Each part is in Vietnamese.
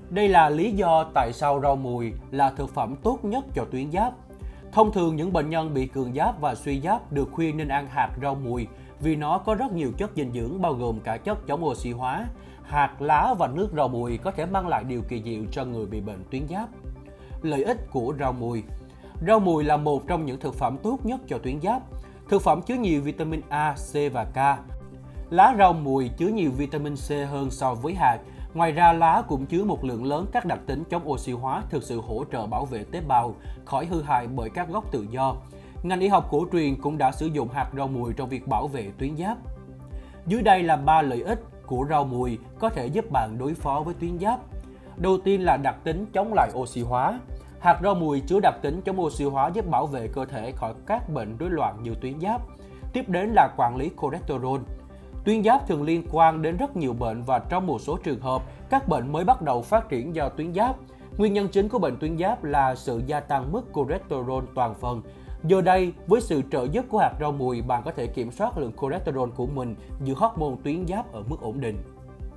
Đây là lý do tại sao rau mùi là thực phẩm tốt nhất cho tuyến giáp. Thông thường những bệnh nhân bị cường giáp và suy giáp được khuyên nên ăn hạt rau mùi vì nó có rất nhiều chất dinh dưỡng bao gồm cả chất chống oxy hóa. Hạt, lá và nước rau mùi có thể mang lại điều kỳ diệu cho người bị bệnh tuyến giáp. Lợi ích của rau mùi. Rau mùi là một trong những thực phẩm tốt nhất cho tuyến giáp. Thực phẩm chứa nhiều vitamin A, C và K. Lá rau mùi chứa nhiều vitamin C hơn so với hạt. Ngoài ra, lá cũng chứa một lượng lớn các đặc tính chống oxy hóa thực sự hỗ trợ bảo vệ tế bào khỏi hư hại bởi các gốc tự do. Ngành y học cổ truyền cũng đã sử dụng hạt rau mùi trong việc bảo vệ tuyến giáp. Dưới đây là 3 lợi ích của rau mùi có thể giúp bạn đối phó với tuyến giáp. Đầu tiên là đặc tính chống lại oxy hóa. Hạt rau mùi chứa đặc tính chống oxy hóa giúp bảo vệ cơ thể khỏi các bệnh rối loạn như tuyến giáp. Tiếp đến là quản lý cholesterol. Tuyến giáp thường liên quan đến rất nhiều bệnh và trong một số trường hợp, các bệnh mới bắt đầu phát triển do tuyến giáp. Nguyên nhân chính của bệnh tuyến giáp là sự gia tăng mức cholesterol toàn phần. Giờ đây, với sự trợ giúp của hạt rau mùi, bạn có thể kiểm soát lượng cholesterol của mình, giữ hormone tuyến giáp ở mức ổn định.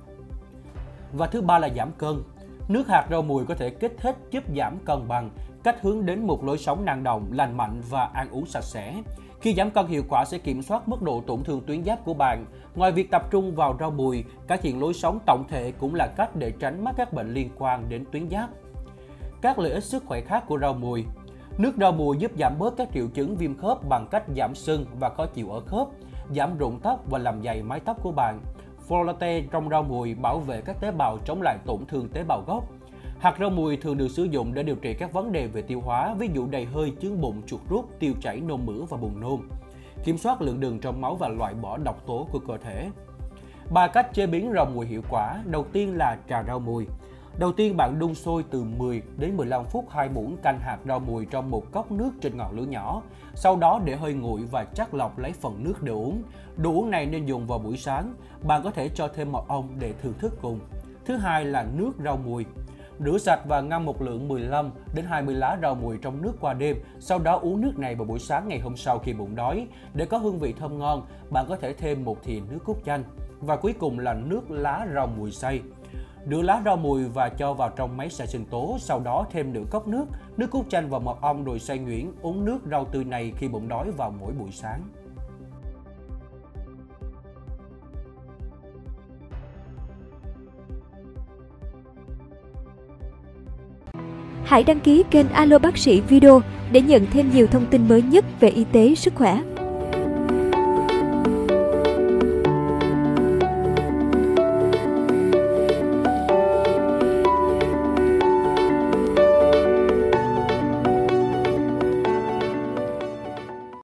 Và thứ ba là giảm cân. Nước hạt rau mùi có thể kích thích giúp giảm cân bằng, cách hướng đến một lối sống năng động, lành mạnh và ăn uống sạch sẽ. Khi giảm cân hiệu quả sẽ kiểm soát mức độ tổn thương tuyến giáp của bạn. Ngoài việc tập trung vào rau mùi, cải thiện lối sống tổng thể cũng là cách để tránh mắc các bệnh liên quan đến tuyến giáp. Các lợi ích sức khỏe khác của rau mùi. Nước rau mùi giúp giảm bớt các triệu chứng viêm khớp bằng cách giảm sưng và khó chịu ở khớp, giảm rụng tóc và làm dày mái tóc của bạn. Folate trong rau mùi bảo vệ các tế bào chống lại tổn thương tế bào gốc. Hạt rau mùi thường được sử dụng để điều trị các vấn đề về tiêu hóa, ví dụ đầy hơi, chướng bụng, chuột rút, tiêu chảy, nôn mửa và buồn nôn. Kiểm soát lượng đường trong máu và loại bỏ độc tố của cơ thể. 3 cách chế biến rau mùi hiệu quả. Đầu tiên là trà rau mùi. Đầu tiên, bạn đun sôi từ 10 đến 15 phút 2 muỗng canh hạt rau mùi trong một cốc nước trên ngọn lửa nhỏ. Sau đó để hơi nguội và chắc lọc lấy phần nước để uống. Đồ uống này nên dùng vào buổi sáng. Bạn có thể cho thêm mật ong để thưởng thức cùng. Thứ hai là nước rau mùi. Rửa sạch và ngâm một lượng 15 đến 20 lá rau mùi trong nước qua đêm, sau đó uống nước này vào buổi sáng ngày hôm sau khi bụng đói. Để có hương vị thơm ngon, bạn có thể thêm một thìa nước cốt chanh. Và cuối cùng là nước lá rau mùi xay. Rửa lá rau mùi và cho vào trong máy xay sinh tố, sau đó thêm nửa cốc nước cốt chanh và mật ong rồi xay nhuyễn. Uống nước rau tươi này khi bụng đói vào mỗi buổi sáng. Hãy đăng ký kênh Alo Bác sĩ Video để nhận thêm nhiều thông tin mới nhất về y tế, sức khỏe.